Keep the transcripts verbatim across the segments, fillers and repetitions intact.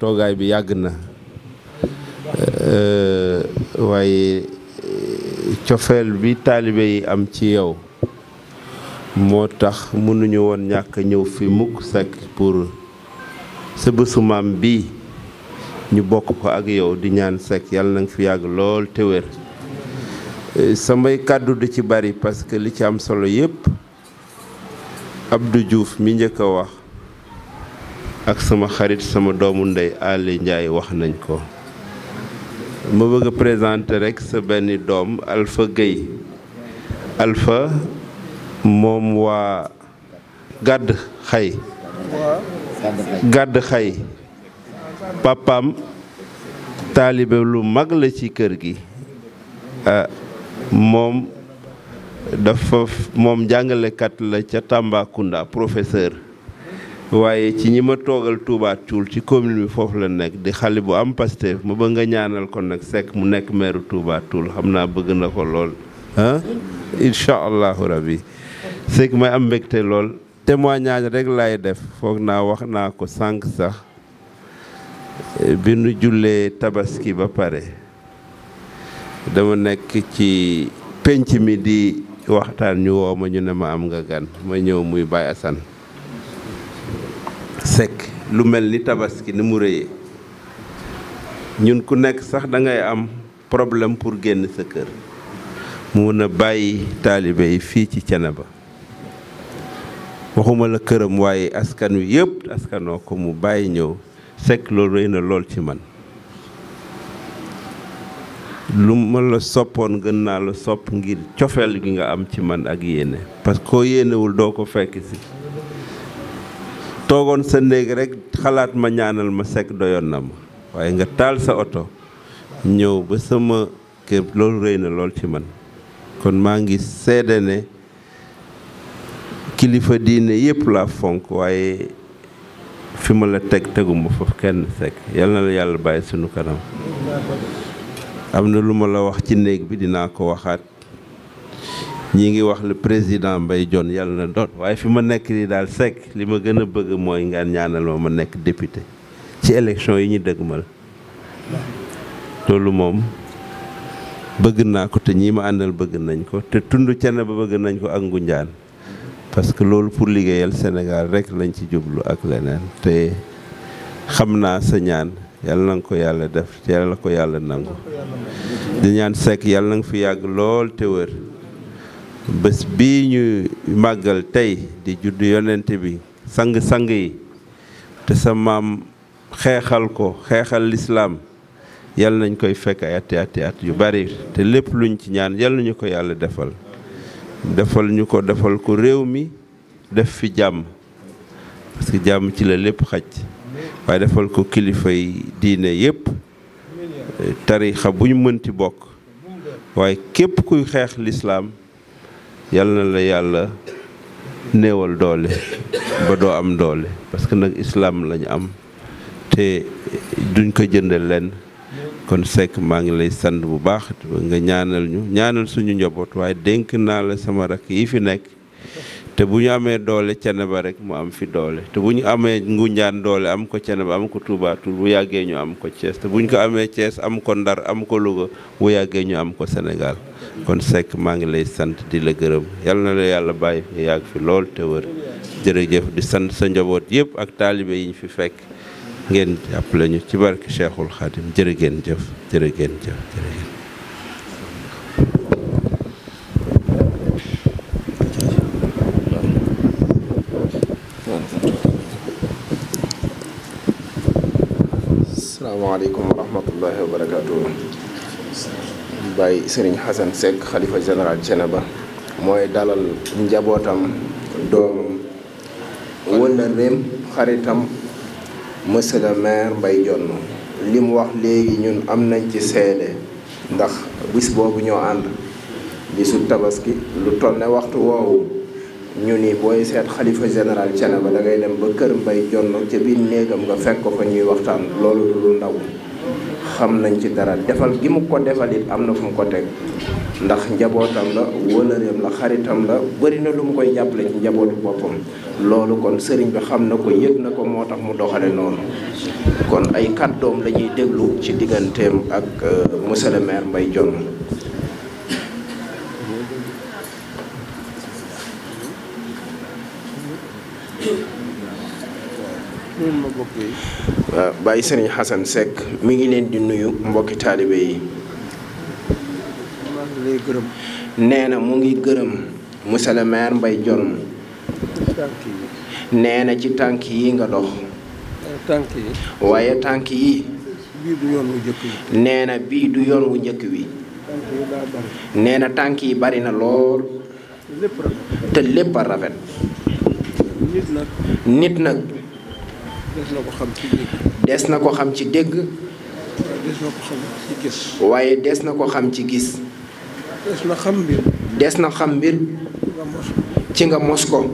toogaay bi yàgg na waaye cofeel bi taalibe yi am ci yow moo tax mënuñu woon ñàkk ñëw fi mukk Seck pour sa bésu maam bii ñu bokk ko ak yow di ñaan Seck yàlla na nga fi yàgg lool te wér. samay kàddu du ci bari parce que li ci am solo yépp Abdou Diouf mi njëkk a wax ak sama xarit sama doomu ndey Ali Ndiaye wax nañ ko. ma bëgg a présenter rek sa benn doom Alpha Gueye Alpha moom waa gàdd xay gàdd xay papaam taalibe lu mag la ci kër gi moom dafa moom jàngalekat la ca Tambacounda professeur waaye ci ñi ma toogal Touba Toul ci commune bi foofu la nekk di xale bu am Pastef ma bëgg nga ñaanal ko nag Seck mu nekk maire Touba Toul xam naa bëgg na ko lool ah incha allahu rabbi Seck may am mbégte lool témoignage rek laay def foog naa wax naa ko sànq sax bi nu jullee tabaski ba pare dama nekk ci penc mi di waxtaan ñu woo ma ñu ne ma am nga gan ma ñëw muy Baye Assane Seck lu mel ni tabaski ni mu rëyee ñun ku nekk sax da ngay am problème pour génn sa kër mu mën a bàyyi taalibe yi fii ci Thiénaba waxuma la këram waaye askan wi yëpp askanoo ko mu bàyyi ñëw Seck loolu rëy na lool ci man lu ma la soppoon gën naa la sopp ngir cofeel gi nga am ci man ak yéene parce que koo yéenewul doo ko fekk si toogoon sa néeg rek xalaat ma ñaanal ma Seck doyoon na ma waaye nga taal sa oto ñëw ba sama kër loolu rëy na lool ci man kon maa ngi seede ne kilifa diine yëpp laa fonk waaye fi ma la teg teguma foofu kenn Seck yal na la yàlla bàyyi sunu kanam am na lu ma la wax ci néeg bi dinaa ko waxaat ñi ngi wax le président Mbaye Dione yàlla na doon waaye fi ma nekk nii daal Seck li ma gën a bëgg mooy nga ñaanal ma ma nekk député ci élection yi ñu dëgmal loolu moom bëgg naa ko te ñii ma àndal bëgg nañ ko te tund Thiénaba bëgg nañ ko ak Ngoundiane parce que loolu pour liggéeyal Sénégal rek lañ ci jublu ak leneen te xam naa sa ñaan yàlla na nga ko yàlla def yàlla na ko yàlla nangu di ñaan Seck yàlla na nga fi yàgg lool te wër bés bii ñu màggal tey di judd yonent bi sang-sang yi te sa maam xeexal ko xeexal lislaam yàlla nañ koy fekk ay ati ati at yu bari te lépp luñ ci ñaan yàlla nañu ko yàlla defal defal ñu ko defal ko réew mi def fi jàmm parce que jàmm ci la lépp xaj waaye defal ko kilifa yi diine yépp tarixa bu ñu mënti bokk waaye képp kuy xeex lislaam yàlla na la yàlla néewal doole ba doo am doole parce que nag islaam lañu am te duñ ko jëndal leen kon Seck maa ngi lay sant bu baax nga ñaanal ñu ñaanal suñu njaboot waaye dénk naa la sama rakk yi fi nekk te bu ñu amee doole Thiénaba rek mu am fi doole te bu ñu amee Ngoundiane doole am ko Thiénaba am ko Touba Toul bu yàggee ñu am ko Thiès te bu ñu ko amee Thiès am ko Ndar am ko Louga bu yàggee ñu am ko Sénégal kon Seck maa ngi lay sant di la gërëm yal na la yàlla bàyyi fi yàgg fi lool te wër jërëjëf di sant sa njaboot yëpp ak taalibe yi ñu fi fekk ngeen jàppale ñu ci barke Cheikhul Khadim jërë ngeen jëf jërë ngeen jëf jërë ngeen asalaamaaleykum wa rahmatullahi wa barakaatu. Baye Serigne Assane Seck xalifa général Thiénaba mooy dalal njabootam doomam wëllëreem xaritam monsieur le maire Mbaye Dione li mu wax léegi ñun am nañ ci seede ndax bis boobu ñoo ànd bisu tabaski lu toll ne waxtu woowu ñu ni booy seet xalifa général Thiénaba da ngay dem ba kër Mbaye Dione ca biir néegam nga fekk ko fa ñuy waxtaan loolu du lu ndaw xam nañ ci dara defal gi mu ko defal it am na fu mu ko teg ndax njabootam la wëlëreem la xaritam la bëri na lu mu koy jàppale ci njabootu boppam loolu kon sëriñ bi xam na ko yëg na ko moo tax mu doxale noonu kon ay kàddoom la ñuy déglu ci digganteem ak monsieur le maire Mbaye Dione. waaw Baye Serigne Hassan Seck mi ngi leen di nuyu mbokki taalibe yi. nee na mu ngi gërëm monsieur le maire Mbaye Dione. nee na ci tànk yi nga dox. tànk yi. waaye tànk yi. bii du yoon wu njëkk wi. nee na bii du yoon wu njëkk wi. tànk yi daa bari. nee na tànk yi bari na lool. lépp rafet. te lépp a rafet. nit nag. nit nag. des na ko xam ci dégg. des na ko xam ci dégg. des na ko xam ci gis. waaye des na ko xam ci gis. des na xam mbir. des na xam mbir. nga mos. ci nga mos ko.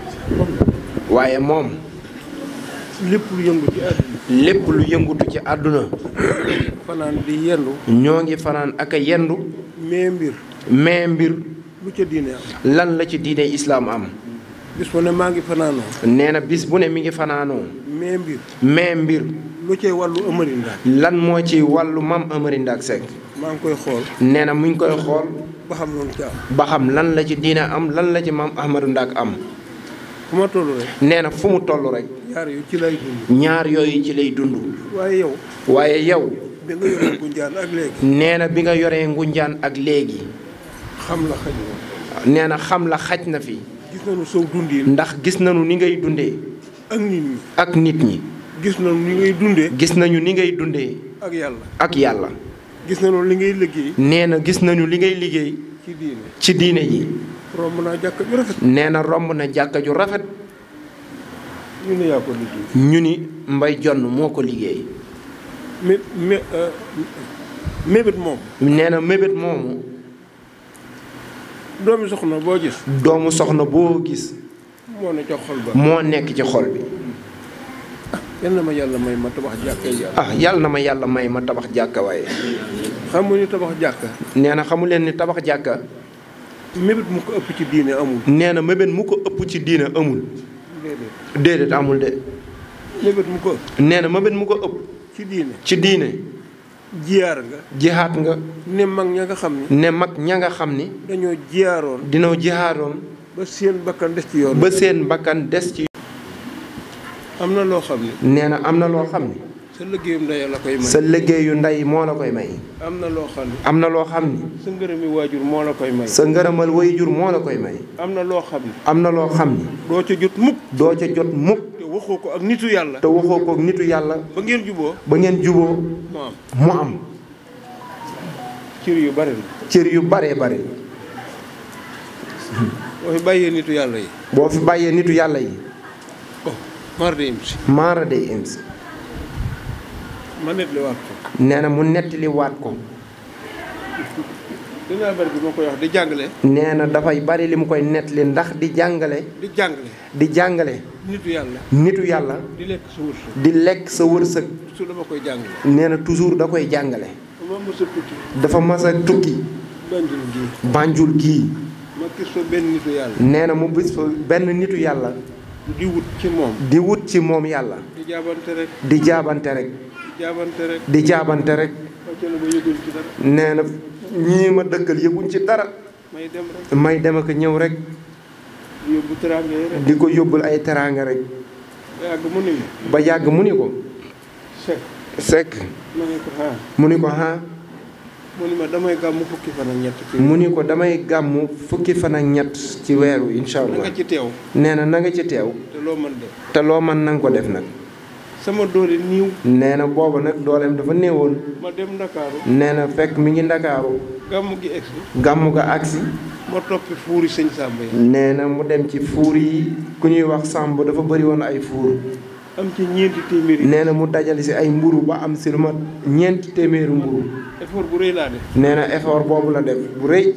waaye moom. lépp lu yëngu ci àdduna. lépp lu yëngutu ci àdduna. fanaan di yendu. ñoo ngi fanaan ak a yendu. mais mbir. mais mbir. lu ca diine am. lan la ci diine islaam am. bis bu ne maa ngi fanaanoo. nee na bis bu ne mi ngi fanaanoo. mais mbir. mais mbir. lu cay wàllu Amary Ndack. lan moo ci wàllu mam Amary Ndack Seck. maa ngi koy xool. nee na mu ngi koy xool. ba xam loolu ci am. ba xam lan la ci diine am lan la ci mam Amary Ndack am. fu ma toll rek. nee na fu mu toll rek. ñaar yu ci lay dund. ñaar yooyu ci lay dund. waaye yow. waaye yow. bi nga yoree Ngunjaan ak léegi. nee na bi nga yoree Ngunjaan ak léegi. xam la xaj na. nee na xam la xaj na fi. gis nañu sow dundin. ndax gis nañu ni ngay dundee. ak nit ñi. ak nit ñi. gis nañu ni ngay dundee. gis nañu ni ngay dundee. ak yàlla. ak yàlla. gis nañu li ngay liggéey. nee na gis nañu li ngay liggéey. ci diine. ci diine ji. romb naa jàkka ju rafet. nee na romb na jàkka ju rafet. ñu ne yaa ko liggéey. ñu ni Mbaye Dione moo ko liggéey. mé mé mébét moom. nee na mébét moomu. doomi soxna boo gis. doomu soxna boo gis. moo ne ca xol ba. moo nekk ci xol bi. yal na ma yàlla may ma tabax jàkka yàlla. ah yàlla na ma yàlla may ma tabax jàkka waaye. xamu ni tabax jàkka. nee na xamu leen ni tabax jàkka. mébét mu ko ëpp ci diine amul. nee na mébét mu ko ëpp ci diine amul. déedéet. déedéet amul de. mébét mu ko ëpp. nee na mébét mu ko ëpp. ci diine. ci diine. jiyaar nga. jihaat nga. ne mag ña nga xam ni. ne mag ña nga xam ni. dañoo jiyaaroon. dinoo jihaaroon. ba seen bakkan des ci yoon. ba seen bakkan des ci. am na loo xam ni. nee na am na loo xam ni. sa liggéeyum ndey la koy may. sa liggéeyu ndey moo la koy may. am na loo xam ni. am na loo xam ni. sa ngërëmi waajur moo la koy may. sa ngërëmal waajur moo la koy may. am na loo xam ni. am na loo xam ni. doo ca jot mukk. doo ca jot mukk. te waxoo ko ak nitu yàlla. te waxoo ko ak nitu yàlla. ba ngeen juboo. ba ngeen juboo. mu am. mu am. cër yu bari la. cër yu baree bare. boo fi bàyyee nitu yàlla yi. boo fi bàyyee nitu yàlla yi. oh mar de imsi. maara day ims. ma net li waat ko. nee na mu nettali waat ko. dinaa bari bi ma koy wax di jàngale. nee na dafay bari li mu koy nettali ndax di jàngale. di jàngale. di jàngale. nitu yàlla. nitu yàlla. di lekk sa wërsëg. di lekk sa wërsëg. su dama koy jàngale. nee na toujours da koy jàngale. ma mos a tukki. dafa mas a tukki. Banjul gii. Banjul gii. ma gis fa benn nitu yàlla. nee na mu bis fa benn nitu yàlla. di wut ci moom. di wut ci moom yàlla. di jaabante rek. di jaabante rek. di jaabante rek. di jaabante rek. wàcce la ma yëgul ci dara. nee na ñii ma dëkkal yëguñ ci dara. may dem rek. may dem ak ñëw rek. di yóbbu teraanga yi rek. di ko yóbbul ay teraanga rek. ba yàgg mu ni ma. ba yàgg mu ni ko. Seck. Seck. ma ne ko ah. mu ni ko ah. mu ni ma damay gàmmu fukki fan ak ñett. ci mu ni ko damay gàmmu fukki fan ak ñett ci weeru incha na allah. nga ci teew. nee na na nga ci teew. te loo mën def. te loo mën na nga ko def nag. sama doole niiw. nee na booba nag dooleem dafa néewoon. ma dem Ndakaaru. nee na fekk mi ngi ndakaaru. gàmmu gi egsi. gàmmu ga agsi. ma toppi fuuri sëñ Samba yi. nee na mu dem ci fuur yi ku ñuy wax Samb dafa bëri woon ay fuur. am ci ñeenti téeméeri. nee na mu dajale si ay mburu ba am si lu mat ñeenti téeméeri mburu. effort bu rëy laa def. nee na effort boobu la def bu rëy.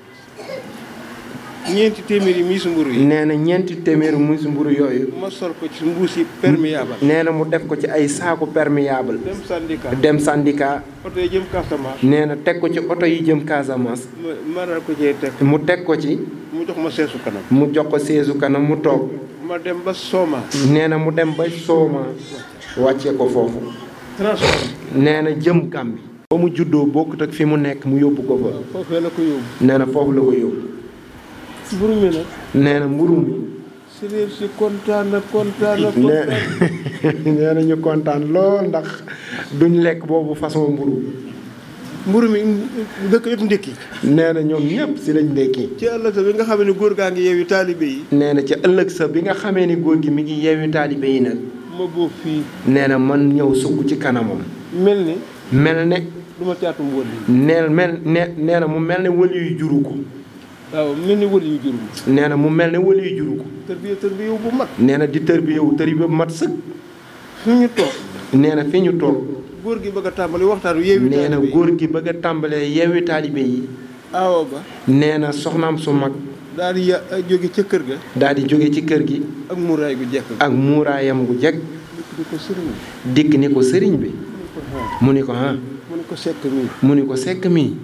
ñeenti téeméeri miisu mburu yi. nee na ñeenti téeméeri miisu mburu yooyu. ma sol ko ci mbuus yi perméable. nee na mu def ko ci ay saaku perméable. dem syndicat. dem syndicat. oto yi jëm Casamance. nee na teg ko ci oto yi jëm Casamance. ma ma daal ko cee teg. mu teg ko ci. mu jox ma seesu kanam. mu jox ko seesu kanam mu toog. ma ma dem ba Sooma. nee na mu dem ba Sooma wàccee ko foofu. transport. nee na jëm Gàmbi. ba mu juddoo bokkut ak fi mu nekk mu yóbbu ko fa. foofee la ko yóbbu. nee na foofu la ko yóbbu. mburu mi nag. nee na mburu mi. séeréer si kontaan na kontaan na nee kontaan. nee na ñu kontaan lool ndax duñ lekk boobu façon mburu. mburu mi dëkk yëpp ndékki. nee na ñoom ñëpp si lañ ndékki. ci ëllëg sa bi nga xamee ne góor gaa ngi yeewi taalibe yi. nee na ca ëllëg sa bi nga xamee ni góor gi mi ngi yeewi taalibe yi nag. ma boobu fii. nee na man ñëw sukk ci kanamam. mel ni. mel ne. du ma caatum wël yi. neel mel ne nee na mu mel ne wël yu juru ko. waaw mel ni wël yu juru ko. nee na mu mel ne wël yu juru ko. tër bi tër bi yow bu mat. nee na di tër bi yow tër bi bu mat sëkk. fi ñu toog. nee na fi ñu toog. góor gi bëgg a tàmbali waxtaan wi yeewi nee na taalibe yi. góor gi bëgg a tàmbalee yeewi taalibe yi. aawo ba. nee na soxnaam su mag. daal di ya jóge ca kër ga. daal di jóge ci kër gi. ak muuraay gu jekk. ak muuraayam gu jekk. di ko sëriñ bi. dikk ni ko sëriñ bi. mu ni ko ah. mu ni ko sekk mii. mu ni ko sekk mii.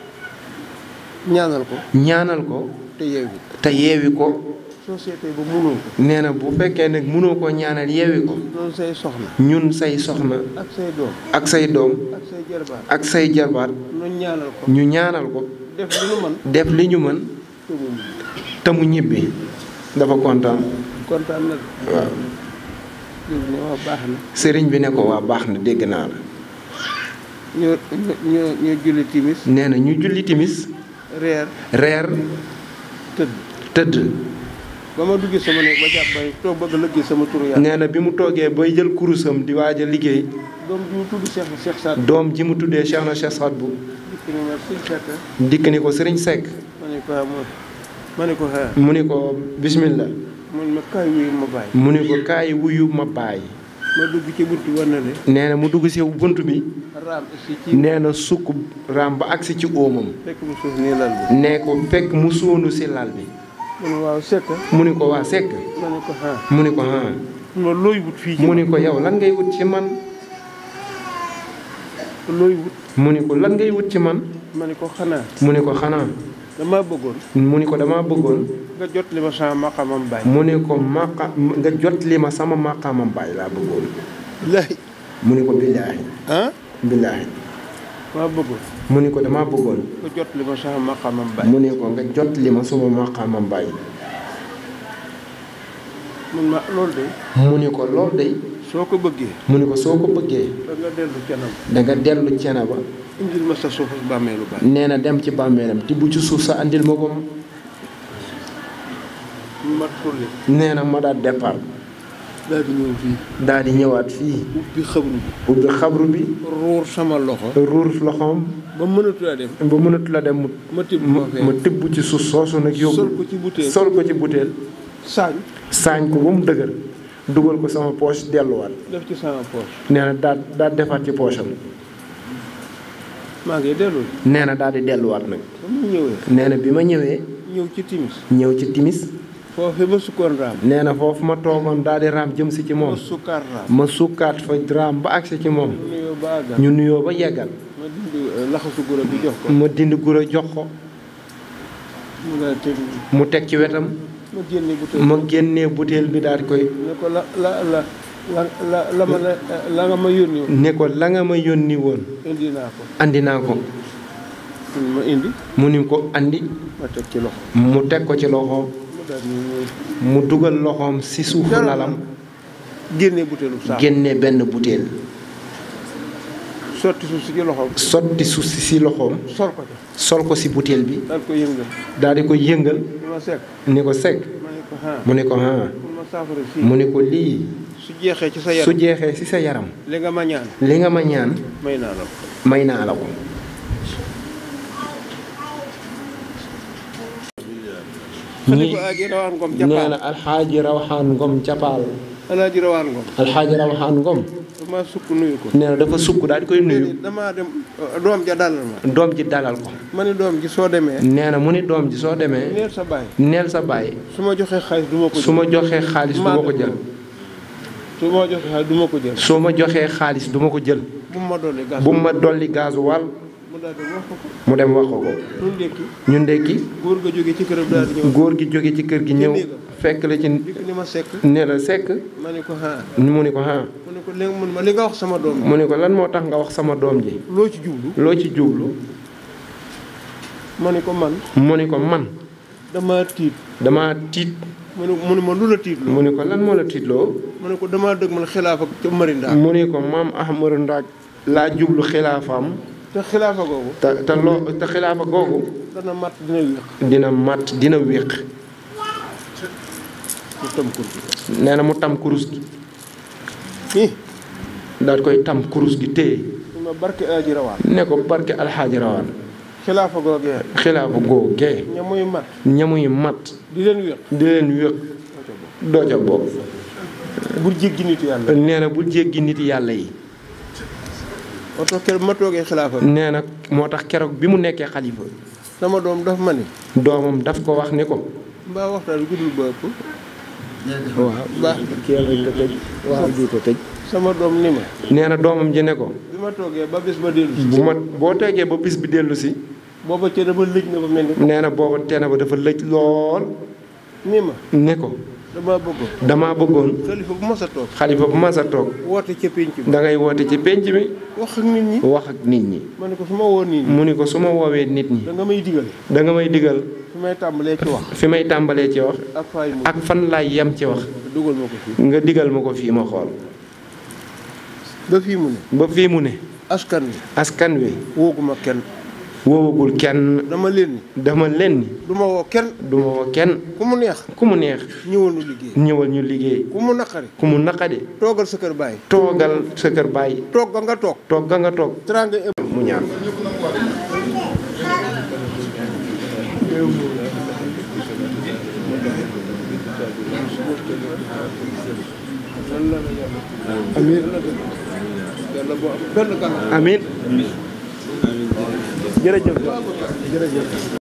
ñaanal ko. ñaanal ko. te yeewi. te yeewi ko. soo seetee ba munoo ko. nee na bu fekkee nag mënoo koo ñaanal yeewi ko. noonu say soxna. ñun say soxna. ak say doom. ak say doom. ak say jarbaat. ak say jarbaat. ñu ñaanal ko. ñu ñaanal ko. def li ñu mën. def li ñu mën. te mu te mu ñibbi. dafa kontaan. kontaan na. waaw. jërëjëf ne waa baax na. sëriñ bi ne ko waa baax na dégg naa la. ñu ñu ñu julli timis. nee na ñu julli timis. reer. reer. tëdd. tëdd. ba ma duggee sama néeg ba jàpp ba toog bëgg a liggéey sama turu yàlla. nee na bi mu toogee bay jël kurusam di waaj a liggéey. doom ji mu tudd Cheikh Cheikh Saad. doom ji mu tuddee Cheikh na Cheikh Saad bu. dikk ni ma sëñ Seck. dikk ni ko sëriñ Seck. ma ne ko ah ma ne ko ah. mu ni ko bismillah. mu ne ma kaay wuyu ma bàyyi. mu ni ko kaay wuyu ma bàyyi. ma dugg ci buntu war na ne. nee na mu dugg si bunt bi. raam si ci. nee na sukk raam ba agsi ci óomam. fekk mu suuf nii lal bi. nee ko fekk mu sóonu si lal bi. mu ne waaw Seck. mu ni ko waa Seck. ma ne ko ah. mu ni ko ah. ma looy wut fii ci mu ni ko yow lan ngay wut ci man. looy wut. mu ni ko lan ngay wut ci man. ma ne ko xanaa. mu ni ko xanaa. damaa bëggoon. mu ni ko damaa bëggoon. nga jot li ma sama maqamam bàyyi. mu ni ko maqa nga jot li ma sama maqaamam bàyyi laa bëggoon. billaahi. mu ni ko billaahi. ah. billaahi. maa bëggoon. mu ni ko damaa bëggoon. nga jot li ma sama maqamam bàyyi. mu ni ko nga jot li ma sama maqaamam bàyyi. mun ma loolu de. mu ni ko lool de. soo ko bëggee. mu ni ko soo ko bëggee. da nga dellu canam. da nga dellu cene ba. indil ma sa suufu bàmmeelu baay. nee na dem ci bàmmeelam tibb ci suuf sa andil ma ko. ma tulli. nee na ma daal départ. daal di ñëw fii. daal di ñëwaat fii. ubbi xabru bi. ubbi xabru bi. ruur sama loxo. ruur loxoom. ba mënatu la dem. ba mënatu la dem mu. ma tibb ma ko fee. ma tibb ci suuf soosu nag yóbbu. sol ko ci butéel. sol ko ci butéel. saañ. saañ ko ba mu dëgër. dugal ko sama poche delluwaat. def ci sama poche. nee na daal daal defaat ci poche am. maa ngi dellu. nee na daal di delluwaat nag. ba mu ñëwee. nee na bi ma ñëwee. ñëw ci timis. ñëw ci timis. foofu ma sukkoon raam. nee na foofu ma toogoon daal di raam jëm si ci moom. ma sukkaat raam. ma sukkaat fa raam ba agsi ci moom. mu nuyoo ba àggal. ñu nuyoo ba yeggal. ma dindi laxasu guro bi jox ko. ma dindi guro jox ko. mu daal teg mu teg ci wetam. ma génne butéel. ma génnee butéel bi daal di koy. ne ko la la la la la la ma la la nga ma yónni woon. ne ko la nga ma yónni woon. indi naa ko. andi naa ko. ma indi. mu ni ko andi. ma teg ci loxo. mu teg ko ci loxoom. mu daal di ñëw. mu dugal loxoom si suufu lalam. génne butéelu saaf. génne benn butéel. sotti suuf si ci loxoom. sotti suuf si si loxoom. sol ko ca. sol ko si butéel bi. daal ko yëngal. daal di ko yëngal. su ma sekk. ni ko sekk. ma ne ko ah. mu ni ko ah. pour ma saafara fii. mu ni ko lii. su jeexee ci sa su yaram. jeexee si sa yaram. li nga ma ñaan. li nga ma ñaan. may naa la ko. may naa la ko. xalifa aji rawaan ngom nee japaal. na alxaaji rawaxaan ngom capaal. alaaji rawaan ngom. alxaaji rawaxaan ngom. dama sukk nuyu ko. nee na dafa sukk daal di koy nuyu. damaa dem doom ja dalal ma. doom ji dalal ko. ma ni doom ji soo demee. nee na mu ni doom ji soo demee. neel sa baay. neel sa baay. su ma joxee xaalis du ma ko jël. su ma joxee xaalis du ma ko jël. su ma joxee xaalis du ma ko jël. su ma joxee xaalis du ma ko jël. bu mu ma dolli gas. bu mu ma dolli gasoil. mu daal di wax ko ko. mu dem wax ko ko. ñu ndékki. ñu ndekki. góor ga jóge ci këram daal di ñëw. góor gi jóge ci kër gi ñëw fekk la ci dikk ni ma sekk ne la sekk ma ne ko ah mu ni ko ah mu ne ko léegi mun ma li nga wax sama doom mu ni ko lan moo tax nga wax sama doom ji loo ci jublu loo ci jublu ma ne ko man mu ni ko man dama tiit dama tiit mu ne mu ne ma lu la tiitloo mu ni ko lan moo la tiitloo mu ne ko damaa dëgg man xilaaf ak ca Marinda mu ni ko maam Ahmadou Ndak laa jublu xilaafaam te xilaafa googu te te loo te xilaafa googu dana mat dina wéq dina mat dina wéq mu tam kurus nee na mu tam kurus gi gi daal koy tam kurus gi téye su ma barke aji rawaan ne ko barke alxaaji rawaan xilaafa googee xilaafa googee ña muy mat ñamuy mat di leen wéq di leen wéq doo ca bokk bul jéggi nit yàlla nee na bul jéggi nit yàlla yi oto kër ma toogee xilaafa bi nee na moo tax keroog bi mu nekkee xalifa sama doom daf ma ni doomam daf ko wax ni ko mbaa waxtaan bi guddul ba ëpp waaw baax kii lañ ko tëj waaw ji ko tëj sama doom ni ma nee na doomam ji ne ko bi ma toogee ba bés ba dellu si bu ma boo tegee ba bis bi dellu si booba cee dama lëj na ba mel ni nee na booba teena ba dafa lëj lool ni ma ne ko dama bëggoon damaa bëggoon xalifa bu mas a toog xalifa bu mas a toog woote ca pénc bi da ngay woote ci pénc mi wax ak nit ñi wax ak nit ñi ma ne ko su ma woo nit ñi mu ni ko su ma woowee nit ñi da nga may digal da nga may digal fi may tàmbalee ci wax fi may tàmbalee ci wax ak faay mu ak fan laay yem ci wax dugal ma ko fii nga digal ma ko fii ma xool ba fii mu ne ba fii mu ne askan wi askan wi wooguma kenn woowagul kenn dama leen ni dama leen ni du ma woo kenn du ma woo kenn ku mu neex ku mu neex ñëwal nu liggéey ñëwal ñu liggéey ku mu naqari ku mu naqadi toogal sa kër bàyyi toogal sa kër bàyyi toog ga nga toog toog ga nga toog teraanga mu ñaan amiin yàlla boo am benn gàllankoor amiin jërëjëf jërëjëf